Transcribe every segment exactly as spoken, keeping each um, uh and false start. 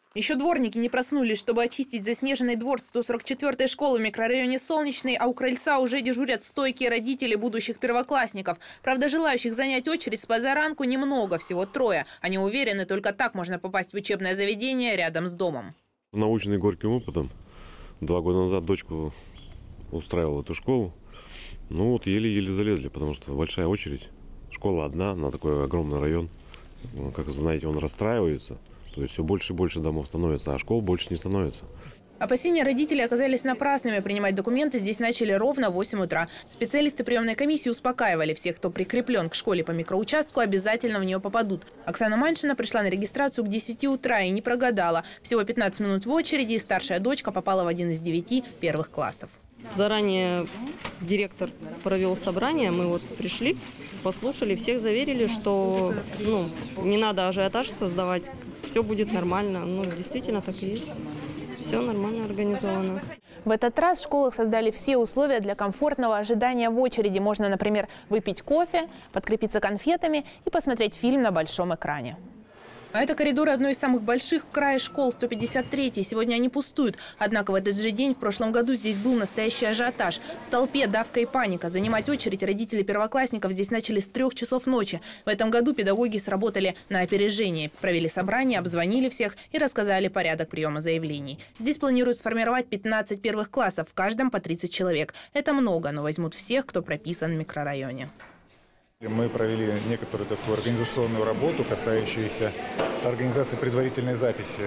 Еще дворники не проснулись, чтобы очистить заснеженный двор сто сорок четвёртой школы в микрорайоне Солнечный, а у крыльца уже дежурят стойкие родители будущих первоклассников. Правда, желающих занять очередь с позаранку немного, всего трое. Они уверены, только так можно попасть в учебное заведение рядом с домом. Наученный горьким опытом, два года назад дочку устраивал в эту школу. Ну вот еле-еле залезли, потому что большая очередь. Школа одна, на такой огромный район. Как знаете, он расстраивается. То есть все больше и больше домов становится, а школ больше не становится. Опасения родителей оказались напрасными. Принимать документы здесь начали ровно в восемь утра. Специалисты приемной комиссии успокаивали всех, кто прикреплен к школе по микроучастку, обязательно в нее попадут. Оксана Маншина пришла на регистрацию к десяти утра и не прогадала. Всего пятнадцать минут в очереди, и старшая дочка попала в один из девяти первых классов. Заранее директор провел собрание, мы вот пришли, послушали, всех заверили, что ну, не надо ажиотаж создавать, все будет нормально. Ну, действительно так и есть. Все нормально организовано. В этот раз в школах создали все условия для комфортного ожидания в очереди. Можно, например, выпить кофе, подкрепиться конфетами и посмотреть фильм на большом экране. А это коридоры одной из самых больших в крае школ, сто пятьдесят третьей. Сегодня они пустуют. Однако в этот же день, в прошлом году, здесь был настоящий ажиотаж. В толпе давка и паника. Занимать очередь родители первоклассников здесь начали с трех часов ночи. В этом году педагоги сработали на опережение. Провели собрание, обзвонили всех и рассказали порядок приема заявлений. Здесь планируют сформировать пятнадцать первых классов, в каждом по тридцать человек. Это много, но возьмут всех, кто прописан в микрорайоне. Мы провели некоторую такую организационную работу, касающуюся организации предварительной записи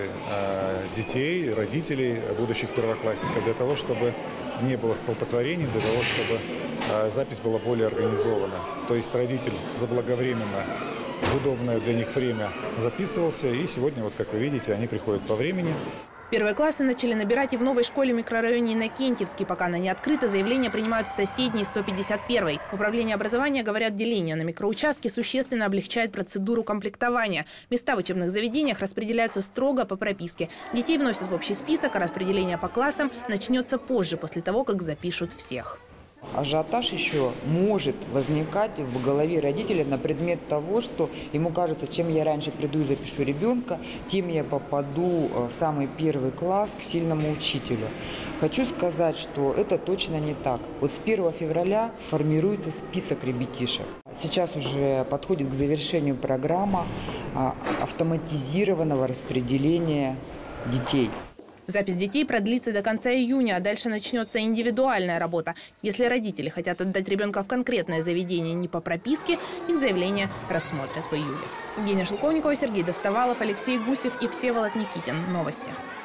детей, родителей, будущих первоклассников, для того, чтобы не было столпотворений, для того, чтобы запись была более организована. То есть родитель заблаговременно, в удобное для них время записывался, и сегодня, вот как вы видите, они приходят по времени. Первые классы начали набирать и в новой школе в микрорайоне Иннокентьевский. Пока она не открыта, заявления принимают в соседней сто пятьдесят первой. В управлении образования говорят, деление на микроучастки существенно облегчает процедуру комплектования. Места в учебных заведениях распределяются строго по прописке. Детей вносят в общий список, а распределение по классам начнется позже, после того, как запишут всех. Ажиотаж еще может возникать в голове родителя на предмет того, что ему кажется, чем я раньше приду и запишу ребенка, тем я попаду в самый первый класс к сильному учителю. Хочу сказать, что это точно не так. Вот с первого февраля формируется список ребятишек. Сейчас уже подходит к завершению программа автоматизированного распределения детей. Запись детей продлится до конца июня, а дальше начнется индивидуальная работа. Если родители хотят отдать ребенка в конкретное заведение не по прописке, их заявление рассмотрят в июле. Евгения Шелковникова, Сергей Достовалов, Алексей Гусев и Всеволод Никитин. Новости.